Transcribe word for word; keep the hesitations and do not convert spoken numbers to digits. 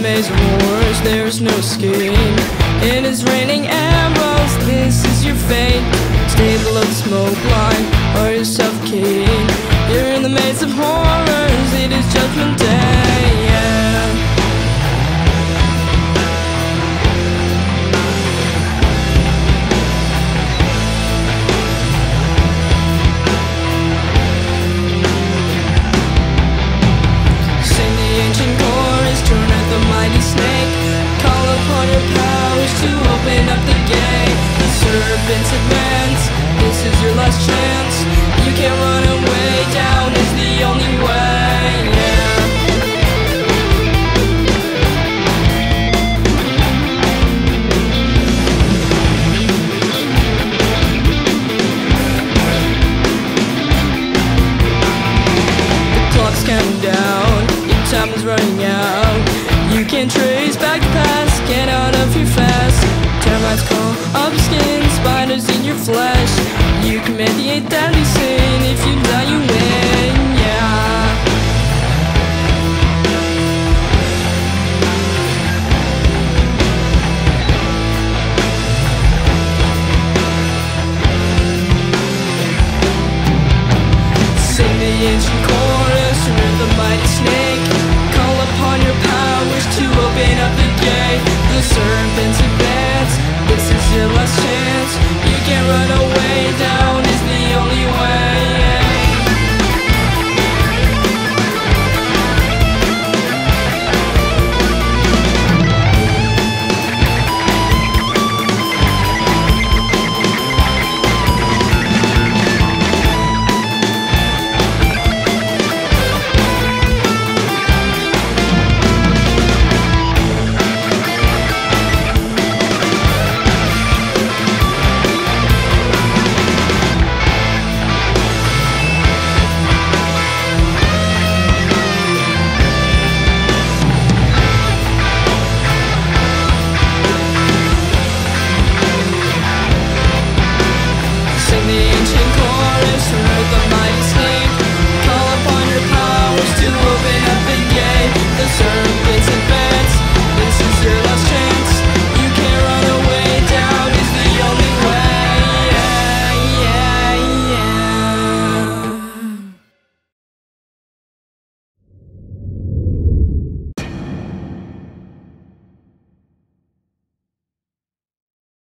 maze of wars, there's no escape. It is raining arrows, this is your fate. Stay below the smoke line, or you suffocate. You're in the maze of horrors, it is judgment day, yeah. Sing the ancient chorus, turn at the mighty snake. Call upon your powers to open up the gate. The serpents advance, this is your last chance. You can't run away, down is the only way, yeah. The clock's counting down, your time is running out. You can't trace back the past, get out of here fast. Termites crawl up skin, spiders in your flesh. You commit the eighth deadly sin if you